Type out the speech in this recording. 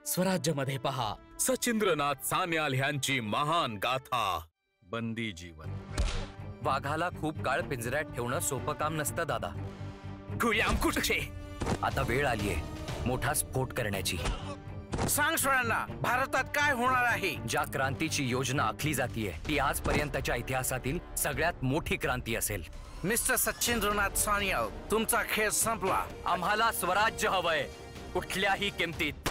स्वराज्यमध्ये पहा सचिंद्रनाथ सान्याल ह्यांची महान गाथा। बंदी जीवन। वाघाला खूप काळ पिंजऱ्यात ठेवणं सोपं काम नसतं दादा। गुलाम कुठचे? आता वेळ आलीये मोठा स्फोट करण्याची। सांग सोळ्यांना, भारतात काय होणार आहे? ज्या क्रांतीची योजना आखली जातीये ती आजपर्यंतच्या इतिहासातील सगळ्यात मोठी क्रांती असेल। मिस्टर सचिंद्रनाथ सान्याल, तुमचा खेळ संपला। आम्हाला स्वराज्य हवंय कुठल्याही किमतीत।